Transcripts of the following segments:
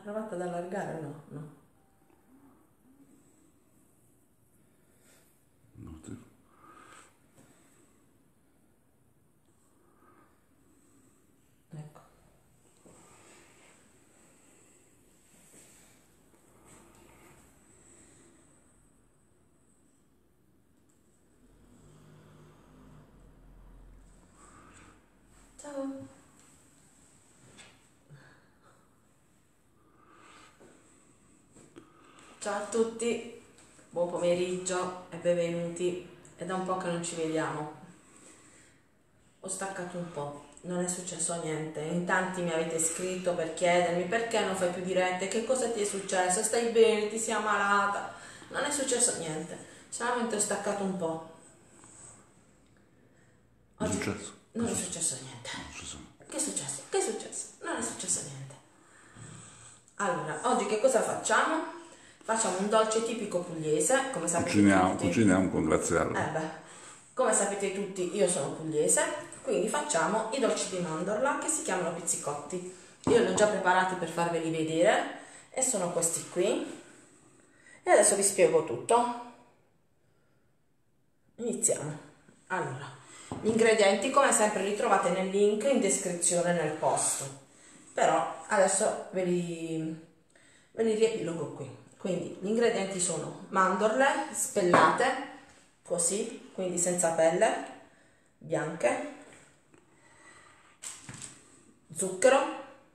provate ad allargare, no? No. No, sì. Ecco. Ciao. Ciao a tutti, buon pomeriggio e benvenuti. È da un po' che non ci vediamo. Ho staccato un po', non è successo niente. In tanti mi avete scritto per chiedermi perché non fai più dirette, che cosa ti è successo, stai bene, ti sei ammalata. Non è successo niente, solamente ho staccato un po'. È successo? Non è successo niente. Che è successo? Che è successo? Non è successo niente. Allora, oggi che cosa facciamo? Facciamo un dolce tipico pugliese, come sapete tutti. Cuciniamo con Graziella. Come sapete tutti, io sono pugliese, quindi facciamo i dolci di mandorla che si chiamano pizzicotti. Io li ho già preparati per farveli vedere e sono questi qui. E adesso vi spiego tutto. Iniziamo. Allora, gli ingredienti come sempre li trovate nel link in descrizione nel post. Però adesso ve li riepilogo qui. Quindi gli ingredienti sono mandorle spellate, così, quindi senza pelle, bianche, zucchero,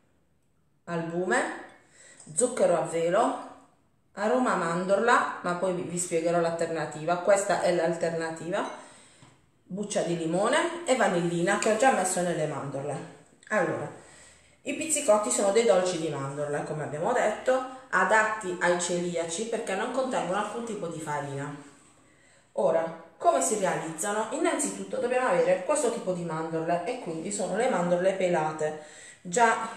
albume, zucchero a velo, aroma mandorla, ma poi vi spiegherò l'alternativa, questa è l'alternativa, buccia di limone e vanillina che ho già messo nelle mandorle. Allora, i pizzicotti sono dei dolci di mandorla, come abbiamo detto, adatti ai celiaci perché non contengono alcun tipo di farina. Ora, come si realizzano? Innanzitutto dobbiamo avere questo tipo di mandorle e quindi sono le mandorle pelate, già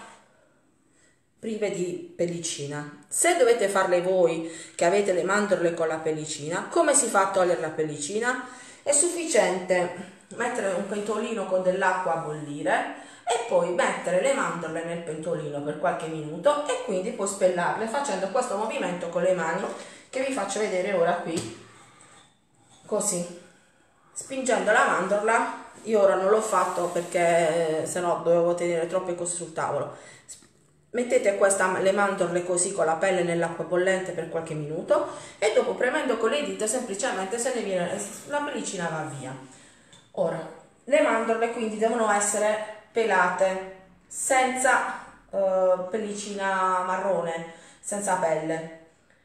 prive di pellicina. Se dovete farle voi che avete le mandorle con la pellicina, come si fa a togliere la pellicina? È sufficiente mettere un pentolino con dell'acqua a bollire e poi mettere le mandorle nel pentolino per qualche minuto e quindi poi spellarle facendo questo movimento con le mani che vi faccio vedere ora qui, così, spingendo la mandorla. Io ora non l'ho fatto perché sennò dovevo tenere troppe cose sul tavolo. Mettete le mandorle così con la pelle nell'acqua bollente per qualche minuto e dopo premendo con le dita semplicemente se ne viene la pellicina, va via. Ora, le mandorle quindi devono essere pelate senza pellicina marrone, senza pelle.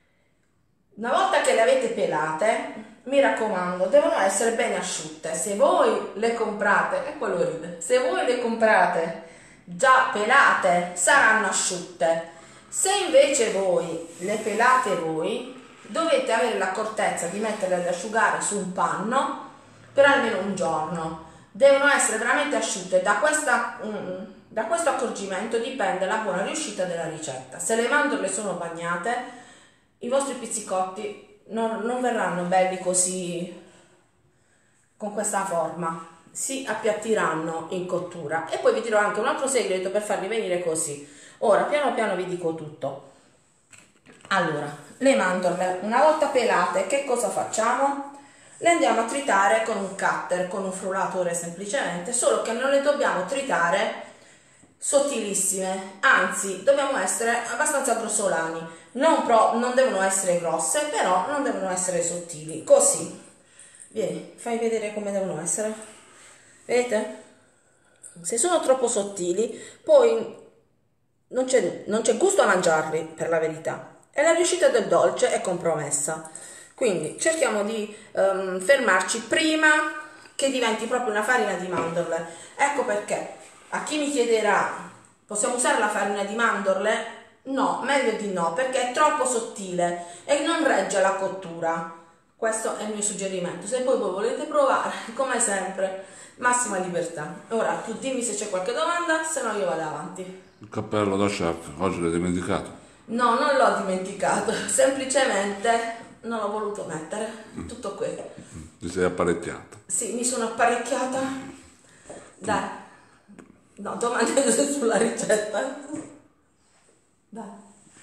Una volta che le avete pelate, mi raccomando, devono essere bene asciutte. Se voi le comprate, e quello ride, se voi le comprate già pelate, saranno asciutte. Se invece voi le pelate voi, dovete avere l'accortezza di metterle ad asciugare su un panno per almeno un giorno. Devono essere veramente asciutte. Da questo accorgimento dipende la buona riuscita della ricetta. Se le mandorle sono bagnate, i vostri pizzicotti non verranno belli così, con questa forma, si appiattiranno in cottura. E poi vi dirò anche un altro segreto per farli venire così. Ora piano piano vi dico tutto. Allora, le mandorle una volta pelate che cosa facciamo? Le andiamo a tritare con un cutter, con un frullatore semplicemente, solo che non le dobbiamo tritare sottilissime, anzi dobbiamo essere abbastanza grossolani, non devono essere grosse, però non devono essere sottili, così. Vieni, fai vedere come devono essere. Vedete? Se sono troppo sottili, poi non c'è gusto a mangiarli, per la verità, e la riuscita del dolce è compromessa. Quindi cerchiamo di fermarci prima che diventi proprio una farina di mandorle. Ecco perché a chi mi chiederà, possiamo usare la farina di mandorle? No, meglio di no, perché è troppo sottile e non regge la cottura. Questo è il mio suggerimento. Se poi voi volete provare, come sempre, massima libertà. Ora tu dimmi se c'è qualche domanda, se no io vado avanti. Il cappello da chef, oggi l'hai dimenticato? No, non l'ho dimenticato, semplicemente non l'ho voluto mettere, tutto qui. Ti sei apparecchiata? Sì, mi sono apparecchiata. Dai, no, domande sulla ricetta. Dai.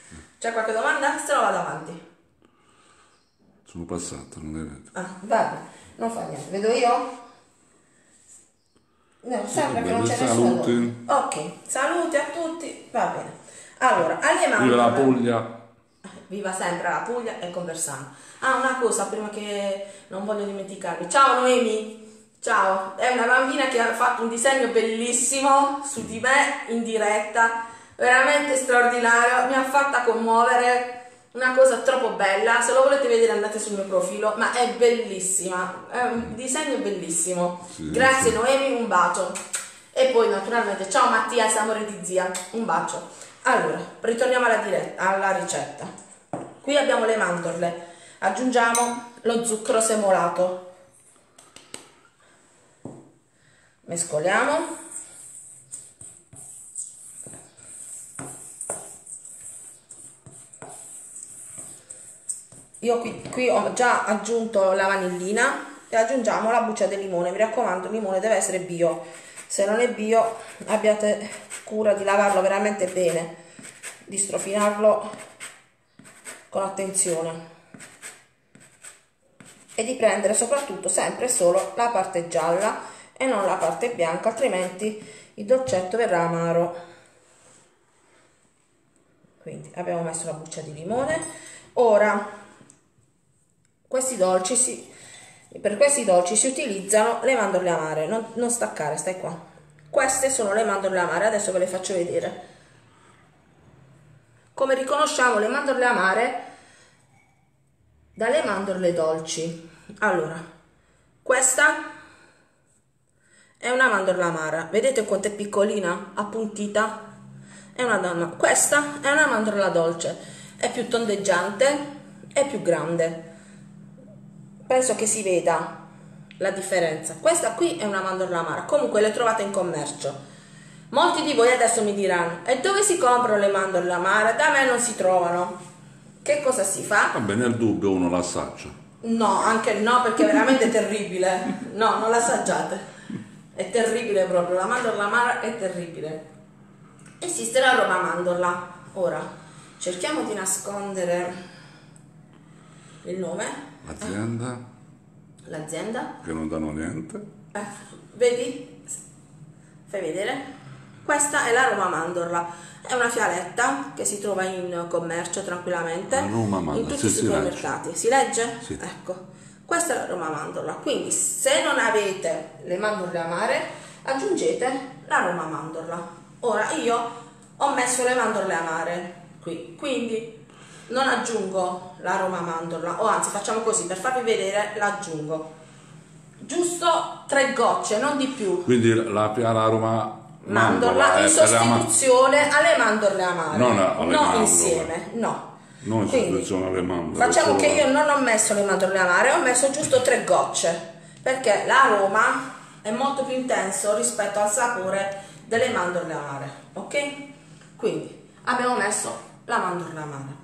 C'è qualche domanda? Se no vado avanti. Sono passato, non le vedo. Ah, vabbè, non fa niente. Vedo io? No, sembra che non c'è nessuno. Saluti. Ok, saluti a tutti, va bene. Allora, alle mandorle. Viva la Puglia. Viva sempre la Puglia e Conversano. Ah, una cosa prima che non voglio dimenticarmi. Ciao Noemi, ciao. È una bambina che ha fatto un disegno bellissimo su di me in diretta, veramente straordinario, mi ha fatta commuovere, una cosa troppo bella. Se lo volete vedere andate sul mio profilo, ma è bellissima, è un disegno bellissimo. Sì, Grazie sì. Noemi, un bacio. E poi naturalmente ciao Mattia, amore di zia, un bacio. Allora, ritorniamo alla ricetta. Qui abbiamo le mandorle, aggiungiamo lo zucchero semolato, mescoliamo, io qui ho già aggiunto la vanillina e aggiungiamo la buccia di limone. Mi raccomando, il limone deve essere bio, se non è bio abbiate cura di lavarlo veramente bene, di strofinarlo con attenzione e di prendere soprattutto sempre solo la parte gialla e non la parte bianca, altrimenti il dolcetto verrà amaro. Quindi abbiamo messo la buccia di limone. Ora per questi dolci si utilizzano le mandorle amare, non staccare, stai qua. Queste sono le mandorle amare, adesso ve le faccio vedere. Come riconosciamo le mandorle amare dalle mandorle dolci? Allora, questa è una mandorla amara, vedete quanto è piccolina, appuntita? Questa è una mandorla dolce, è più tondeggiante, è più grande. Penso che si veda la differenza. Questa qui è una mandorla amara, comunque le trovate in commercio. Molti di voi adesso mi diranno: e dove si comprano le mandorle amare? Da me non si trovano. Che cosa si fa? Vabbè, nel dubbio uno la assaggia. No, anche no, perché è veramente terribile. No, non l'assaggiate. È terribile proprio, la mandorla amara è terribile. Esiste la roba mandorla. Ora, cerchiamo di nascondere il nome. L'azienda. Che non danno niente. Vedi? Fai vedere? Questa è la Roma Mandorla, è una fialetta che si trova in commercio tranquillamente in tutti i supermercati. Si legge? Sì. Ecco, questa è la Roma Mandorla. Quindi se non avete le mandorle amare, aggiungete la Roma Mandorla. Ora io ho messo le mandorle amare qui, quindi non aggiungo la Roma Mandorla, o anzi facciamo così, per farvi vedere l'aggiungo. Giusto 3 gocce, non di più. Quindi la Roma mandorla in sostituzione alle mandorle amare, non alle mandorle. Insieme, no. Non in sostituzione alle mandorle. Facciamo che io non ho messo le mandorle amare, ho messo giusto 3 gocce, perché l'aroma è molto più intenso rispetto al sapore delle mandorle amare, ok? Quindi abbiamo messo la mandorla amara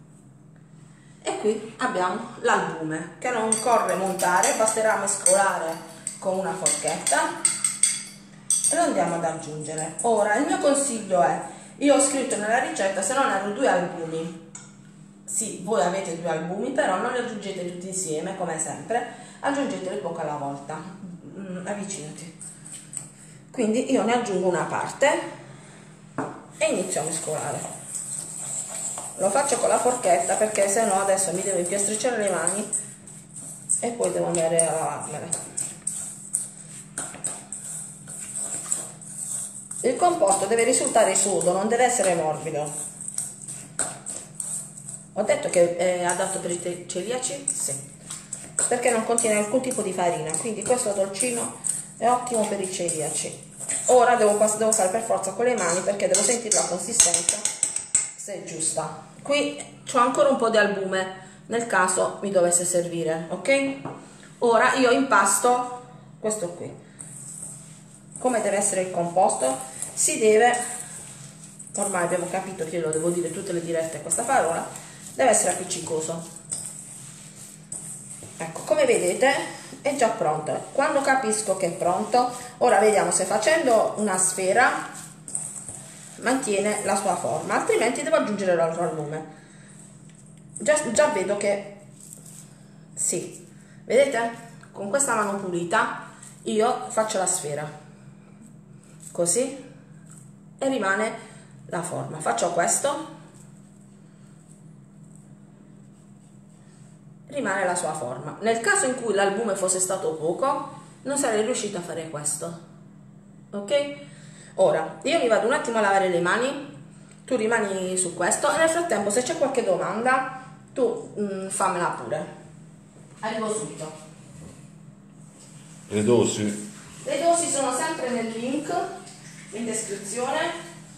e qui abbiamo l'albume che non occorre montare, basterà mescolare con una forchetta e lo andiamo ad aggiungere. Ora il mio consiglio è, io ho scritto nella ricetta se non erro 2 albumi. Sì, voi avete 2 albumi, però non li aggiungete tutti insieme come sempre, aggiungeteli poco alla volta. Avvicinati. Quindi io ne aggiungo una parte e inizio a mescolare. Lo faccio con la forchetta perché se no adesso mi devo impiastricciare le mani e poi devo andare a lavarmele. Il composto deve risultare sodo, non deve essere morbido. Ho detto che è adatto per i celiaci? Sì, perché non contiene alcun tipo di farina, quindi questo dolcino è ottimo per i celiaci. Ora devo fare per forza con le mani perché devo sentire la consistenza se è giusta. Qui c'ho ancora un po' di albume nel caso mi dovesse servire, ok? Ora io impasto questo qui. Come deve essere il composto? Si deve, ormai abbiamo capito che io lo devo dire tutte le dirette questa parola, deve essere appiccicoso. Ecco, come vedete è già pronto. Quando capisco che è pronto, ora vediamo se facendo una sfera mantiene la sua forma, altrimenti devo aggiungere l'altro albume. già vedo che sì, vedete? Con questa mano pulita io faccio la sfera così e rimane la forma. Faccio questo, rimane la sua forma. Nel caso in cui l'albume fosse stato poco, non sarei riuscita a fare questo, ok? Ora io mi vado un attimo a lavare le mani, tu rimani su questo e nel frattempo se c'è qualche domanda tu fammela pure. Arrivo subito. Le dosi? Le dosi sono sempre nel link in descrizione.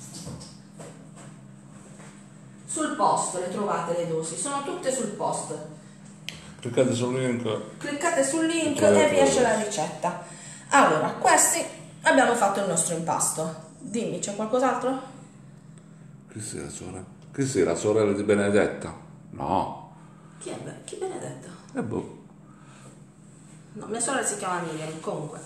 Sul post le trovate le dosi, sono tutte sul post. Cliccate sul link. Cliccate sul link e vi esce la ricetta. Allora, questi abbiamo fatto il nostro impasto. Dimmi, c'è qualcos'altro? Chi sei la sorella? Chi sei la sorella di Benedetta? No. Chi è? Chi Benedetta? Boh. No, mia sorella si chiama Miriam, comunque.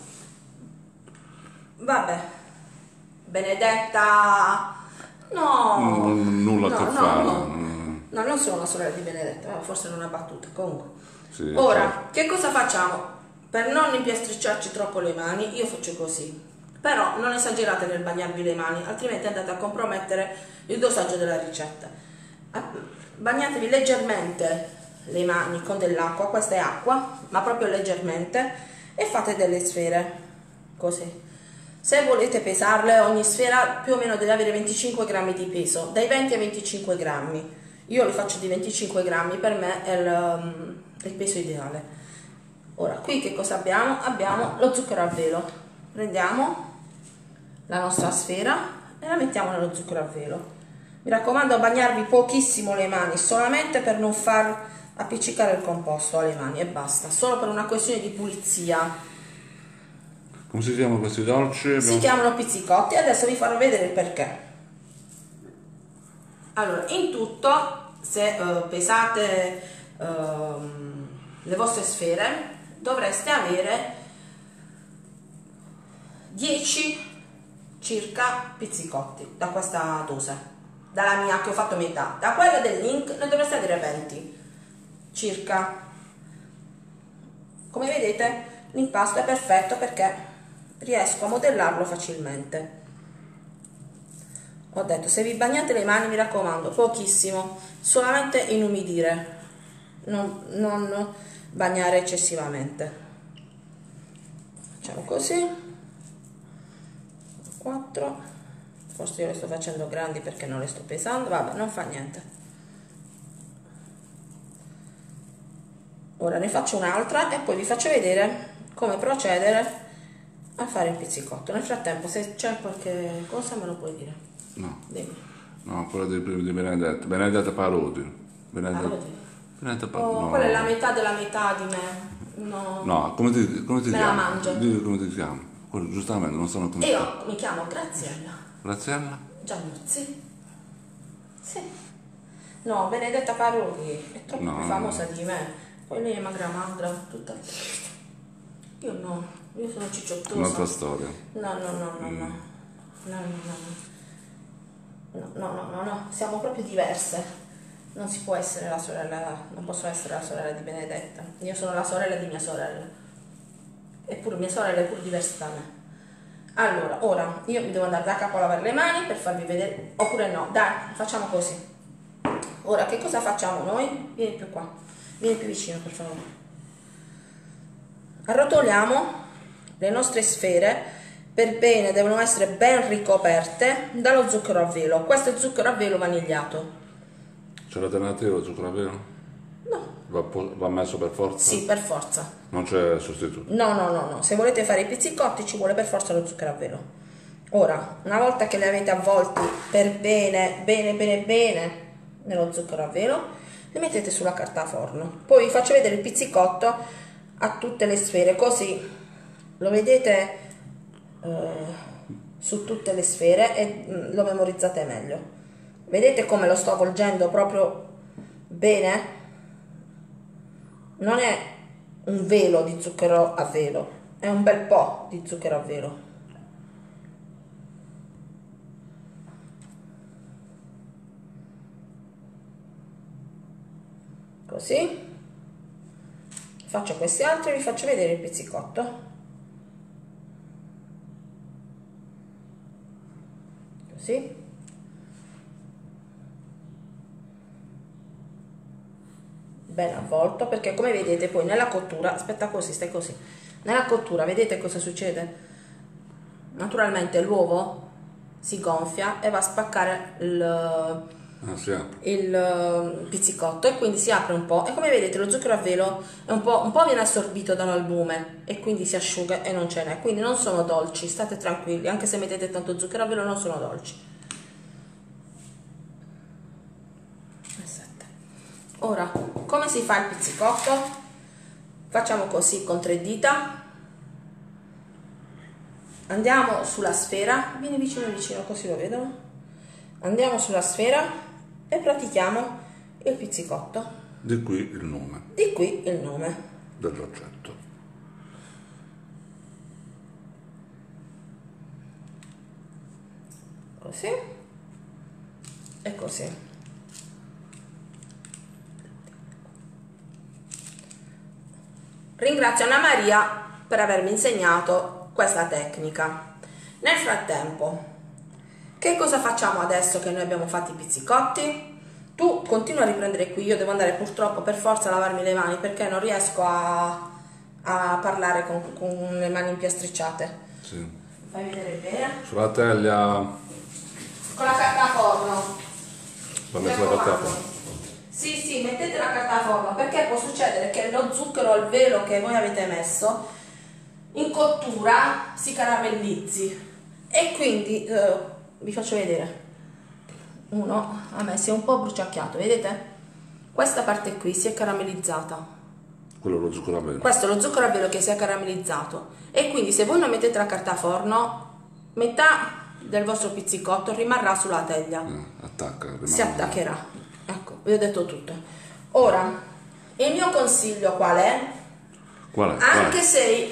Vabbè. Benedetta... No. Nulla a che fare. No, non sono la sorella di Benedetta, forse non ha battuta, comunque. Sì, Ora, certo. che cosa facciamo? Per non impiastricciarci troppo le mani, io faccio così. Però non esagerate nel bagnarvi le mani, altrimenti andate a compromettere il dosaggio della ricetta. Bagnatevi leggermente le mani con dell'acqua, questa è acqua, ma proprio leggermente, e fate delle sfere, così. Se volete pesarle, ogni sfera più o meno deve avere 25 grammi di peso, dai 20 ai 25 grammi. Io li faccio di 25 grammi, per me è il peso ideale. Ora, qui che cosa abbiamo? Abbiamo lo zucchero a velo. Prendiamo la nostra sfera e la mettiamo nello zucchero a velo. Mi raccomando, bagnarvi pochissimo le mani, solamente per non far appiccicare il composto alle mani e basta, solo per una questione di pulizia. Come si chiamano questi dolci? Si chiamano pizzicotti e adesso vi farò vedere il perché. Allora, in tutto, se pesate le vostre sfere, dovreste avere 10 circa pizzicotti da questa dose, dalla mia che ho fatto metà. Da quella del link ne dovreste avere 20 circa. Come vedete l'impasto è perfetto perché riesco a modellarlo facilmente. Ho detto, se vi bagnate le mani, mi raccomando, pochissimo, solamente inumidire, non bagnare eccessivamente. Facciamo così, 4, forse io le sto facendo grandi perché non le sto pesando, vabbè, non fa niente. Ora ne faccio un'altra e poi vi faccio vedere come procedere a fare il pizzicotto. Nel frattempo, se c'è qualche cosa me lo puoi dire. No. Dimmi. No, quella di Benedetta. Benedetta Parodi. Benedetta Parodi. no. Quella è la metà della metà di me. No. No, come ti me chiami? la mangio. Dillo come ti chiami. Quello, giustamente, non sono come Io mi chiamo Graziella. Graziella? Giannuzzi. Sì. No, Benedetta Parodi è troppo più famosa di me. Poi lei è magra magra, tutta. Io no, io sono cicciottosa. Un'altra storia. No, siamo proprio diverse. Non si può essere la sorella, non posso essere la sorella di Benedetta. Io sono la sorella di mia sorella. Eppure mia sorella è pure diversa da me. Allora, ora io mi devo andare da capo a lavare le mani per farvi vedere, oppure no, dai, facciamo così. Ora, che cosa facciamo noi? Vieni più qua, vieni più vicino per favore. Arrotoliamo le nostre sfere per bene, devono essere ben ricoperte dallo zucchero a velo. Questo è zucchero a velo vanigliato. C'è l'alternativa al zucchero a velo? No. Va messo per forza? Sì, per forza. Non c'è sostituto? No. Se volete fare i pizzicotti ci vuole per forza lo zucchero a velo. Ora, una volta che li avete avvolti per bene nello zucchero a velo, li mettete sulla carta forno. Poi vi faccio vedere il pizzicotto a tutte le sfere, così lo vedete su tutte le sfere e lo memorizzate meglio. Vedete come lo sto avvolgendo proprio bene? Non è un velo di zucchero a velo, è un bel po' di zucchero a velo. così. Faccio questi altri e vi faccio vedere il pizzicotto. Così. Ben avvolto, perché come vedete poi nella cottura, aspetta così, stai così, nella cottura vedete cosa succede? Naturalmente l'uovo si gonfia e va a spaccare il pizzicotto e quindi si apre un po', e come vedete lo zucchero a velo è un po' viene assorbito dall'albume e quindi si asciuga e non ce n'è, quindi non sono dolci, state tranquilli, anche se mettete tanto zucchero a velo non sono dolci. Ora, come si fa il pizzicotto? Facciamo così con 3 dita, andiamo sulla sfera, vieni vicino vicino così lo vedono, andiamo sulla sfera e pratichiamo il pizzicotto. Di qui il nome. Di qui il nome dell'oggetto. Così e così. Ringrazio Anna Maria per avermi insegnato questa tecnica. Nel frattempo, che cosa facciamo adesso che noi abbiamo fatto i pizzicotti? Tu continua a riprendere qui, io devo andare purtroppo per forza a lavarmi le mani perché non riesco a parlare con le mani impiastricciate. Sì. Fai vedere bene. Sulla teglia. Con la carta forno. Va messo la carta forno. Sì, mettete la carta forno perché può succedere che lo zucchero al velo che voi avete messo in cottura si caramellizzi e quindi vi faccio vedere. Uno a me si è un po' bruciacchiato, vedete? Questa parte qui si è caramellizzata. Quello è lo zucchero a velo. Questo è lo zucchero a velo che si è caramellizzato e quindi se voi non mettete la carta forno, metà del vostro pizzicotto rimarrà sulla teglia. Si attaccherà. Ecco, vi ho detto tutto. Ora, il mio consiglio qual è? Qual è? Anche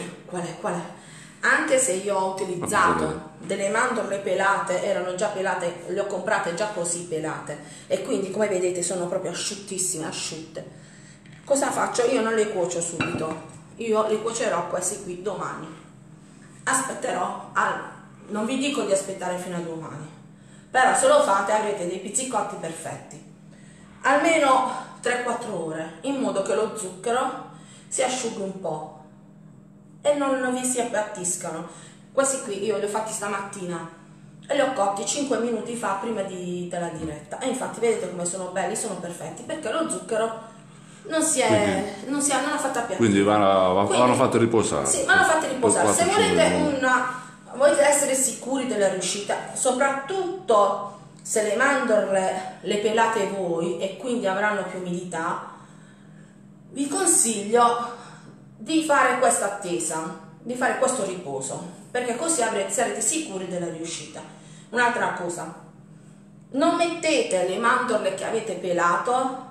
se io ho utilizzato delle mandorle pelate, erano già pelate, le ho comprate già così pelate e quindi come vedete sono proprio asciuttissime, asciutte. Cosa faccio? Io non le cuocio subito, io le cuocerò questi qui domani. Aspetterò, non vi dico di aspettare fino a domani, però se lo fate avrete dei pizzicotti perfetti. Almeno 3-4 ore, in modo che lo zucchero si asciughi un po' e non vi si appiattiscano. Questi qui io li ho fatti stamattina e li ho cotti 5 minuti fa prima della diretta e infatti vedete come sono belli, sono perfetti perché lo zucchero non ha fatto appiattire. Quindi vanno fatti riposare. Sì, vanno fatti riposare. Se volete essere sicuri della riuscita, soprattutto se le mandorle le pelate voi e quindi avranno più umidità, vi consiglio di fare questa attesa, di fare questo riposo, perché così sarete sicuri della riuscita. Un'altra cosa, non mettete le mandorle che avete pelato,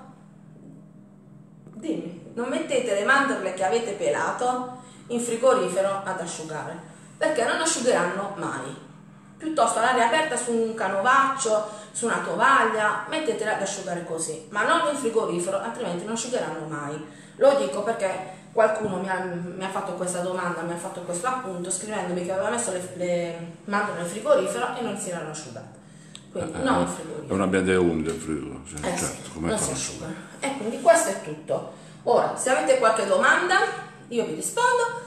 non mettete le mandorle che avete pelato in frigorifero ad asciugare, perché non asciugheranno mai. Piuttosto all'aria aperta su un canovaccio, su una tovaglia, mettetela ad asciugare così, ma non in frigorifero, altrimenti non asciugheranno mai. Lo dico perché qualcuno mi ha fatto questa domanda, mi ha fatto questo appunto scrivendomi che aveva messo le mandorle nel frigorifero e non si erano asciugate. Quindi non in frigorifero. È un ambiente umido il frigo, sì, certo, sì, non si asciugano. E quindi questo è tutto. Ora, se avete qualche domanda, io vi rispondo.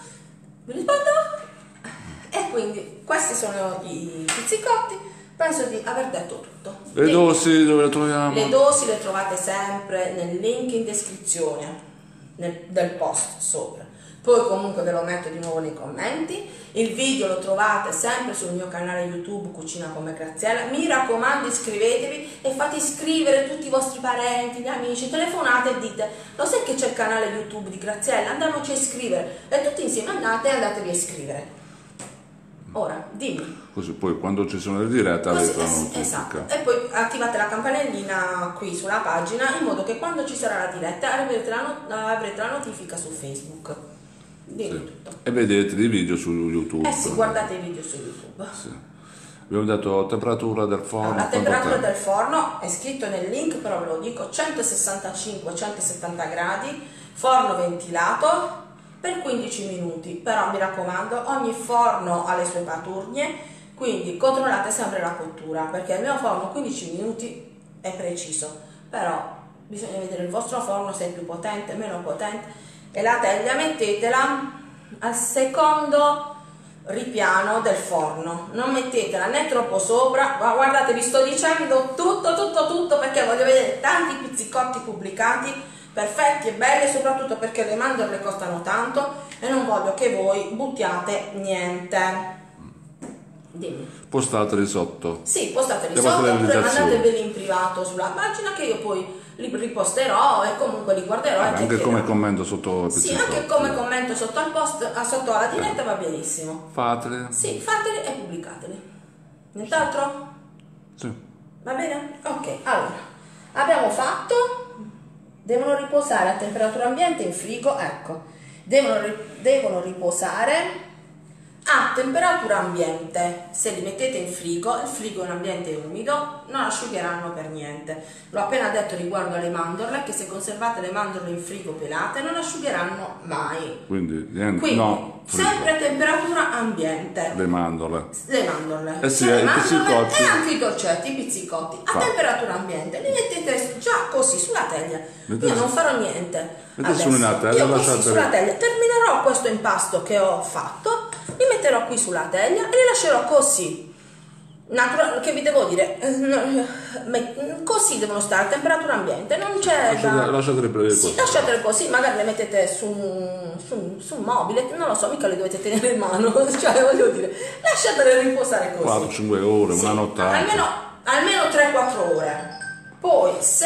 E quindi questi sono i pizzicotti, penso di aver detto tutto. Le dosi dove le troviamo? Le dosi le trovate sempre nel link in descrizione del post sopra, poi comunque ve lo metto di nuovo nei commenti. Il video lo trovate sempre sul mio canale YouTube Cucina come Graziella. Mi raccomando, iscrivetevi e fate iscrivere tutti i vostri parenti, gli amici, telefonate e dite: lo sai che c'è il canale YouTube di Graziella? Andiamoci a iscrivere, e tutti insieme andate e andatevi a iscrivere. Ora, dimmi. Così poi quando ci sono le dirette avete la notifica. Esatto. E poi attivate la campanellina qui sulla pagina in modo che quando ci sarà la diretta avrete la notifica su Facebook. Dimmi tutto. E vedete i video su YouTube. Sì, guardate i video su YouTube. Sì. Abbiamo detto temperatura del forno. La quanto temperatura tempo? del forno è scritto nel link, però ve lo dico, 165-170 gradi, forno ventilato per 15 minuti. Però mi raccomando, ogni forno ha le sue paturnie, quindi controllate sempre la cottura, perché il mio forno 15 minuti è preciso, però bisogna vedere il vostro forno se è più potente, meno potente, e la teglia mettetela al secondo ripiano del forno, non mettetela né troppo sopra, ma guardate, vi sto dicendo tutto perché voglio vedere tanti pizzicotti pubblicati perfetti e belli, soprattutto perché le mandorle costano tanto e non voglio che voi buttiate niente. Dimmi. Postateli sotto. Sì, postateli Devo sotto fare oppure realizzazione. mandateveli in privato sulla pagina che io poi li riposterò e comunque li guarderò e Anche chiacchiererò. come commento sotto i Sì, pizzicotti. anche come commento sotto al post, sotto alla diretta va benissimo. Fateli. Sì, fateli e pubblicateli. Nient'altro? Sì. Va bene? Ok, allora, abbiamo fatto, devono riposare a temperatura ambiente in frigo, ecco, devono riposare a temperatura ambiente. Se li mettete in frigo, il frigo è un ambiente umido, non asciugheranno per niente. L'ho appena detto riguardo alle mandorle, che se conservate le mandorle in frigo pelate non asciugheranno mai. Quindi niente, Quindi, no, frigo. sempre a temperatura ambiente. Le mandorle. Le mandorle, Eh sì, sia le i mandorle pizzicotti. e anche i dolcetti, i pizzicotti a Fa. temperatura ambiente, li mettete già così sulla teglia. Mettete Io non farò niente mettete su adesso. una teglia, Io così lasciate sulla lì. teglia terminerò questo impasto che ho fatto, li metterò qui sulla teglia e li lascerò così. Che vi devo dire, così devono stare a temperatura ambiente, non c'è da... Lasciateli per il Sì, lasciatele così, magari le mettete su un mobile, non lo so, mica le dovete tenere in mano, cioè voglio dire, lasciatele riposare così. 4-5 ore, Sì, una nottata. almeno 3-4 ore. Poi se...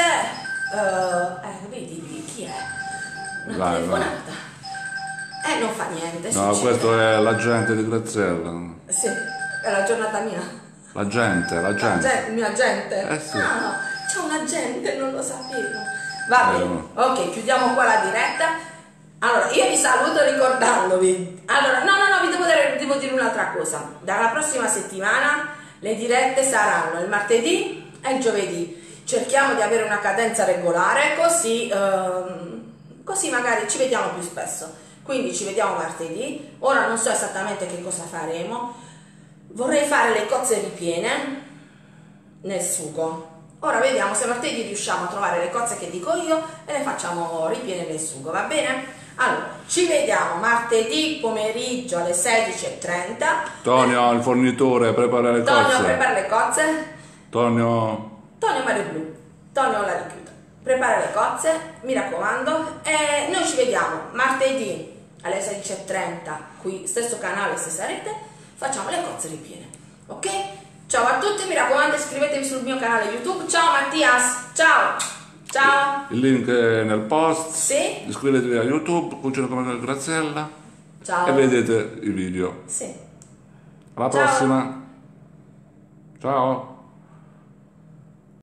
vedi chi è? Una Vai, telefonata. Non fa niente, No, succede. questo è l'agente di Graziella. Sì, è la giornata mia. La gente. Il mio agente? Sì. Ah, no, c'è un agente, non lo sapevo. Va bene, no. ok, chiudiamo qua la diretta. Allora, io vi saluto ricordandovi. Allora, no, vi devo dire un'altra cosa. Dalla prossima settimana le dirette saranno il martedì e il giovedì. Cerchiamo di avere una cadenza regolare, così magari ci vediamo più spesso. Quindi ci vediamo martedì. Ora non so esattamente che cosa faremo. Vorrei fare le cozze ripiene nel sugo. Ora vediamo se martedì riusciamo a trovare le cozze che dico io e le facciamo ripiene nel sugo, va bene? Allora, ci vediamo martedì pomeriggio alle 16:30. Tonio, il fornitore, prepara le Tonio cozze. prepara le cozze. Tonio, Mario Blu. Tonio la richiuda. Prepara le cozze, mi raccomando. E noi ci vediamo martedì alle 16:30 qui, stesso canale, stessa rete. Facciamo le cozze ripiene, ok? Ciao a tutti, mi raccomando iscrivetevi sul mio canale YouTube. Ciao Mattias, ciao. il link è nel post. Sì. Iscrivetevi a YouTube, Cucina come Graziella. Ciao. E vedete i video. Sì. Alla Ciao. prossima. Ciao.